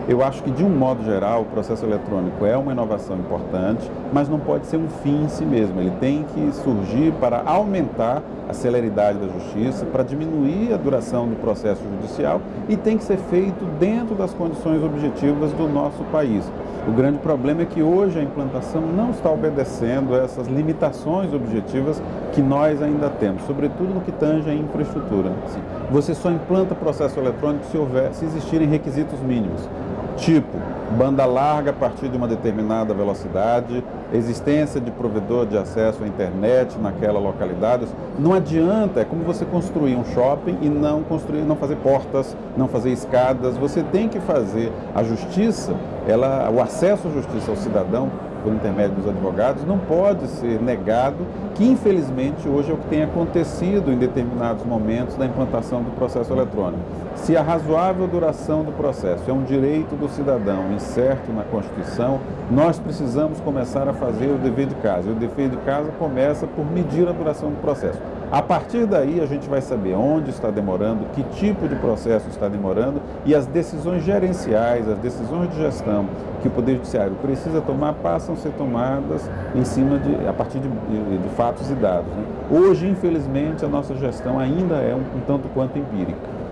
Eu acho que, de um modo geral, o processo eletrônico é uma inovação importante, mas não pode ser um fim em si mesmo. Ele tem que surgir para aumentar a celeridade da justiça, para diminuir a duração do processo judicial e tem que ser feito dentro das condições objetivas do nosso país. O grande problema é que hoje a implantação não está obedecendo a essas limitações objetivas que nós ainda temos, sobretudo no que tange à infraestrutura. Você só implanta processo eletrônico se existirem requisitos mínimos, tipo banda larga a partir de uma determinada velocidade, existência de provedor de acesso à internet naquela localidade. Não adianta, é como você construir um shopping e não fazer portas, não fazer escadas. Você tem que fazer a justiça, o acesso à justiça ao cidadão por intermédio dos advogados não pode ser negado, que infelizmente hoje é o que tem acontecido em determinados momentos da implantação do processo eletrônico. Se a razoável duração do processo é um direito do cidadão incerto na Constituição, nós precisamos começar a fazer o dever de casa. E o dever de casa começa por medir a duração do processo. A partir daí a gente vai saber onde está demorando, que tipo de processo está demorando e as decisões gerenciais, as decisões de gestão que o Poder Judiciário precisa tomar passam a ser tomadas a partir de fatos e dados, né? Hoje, infelizmente, a nossa gestão ainda é um tanto quanto empírica.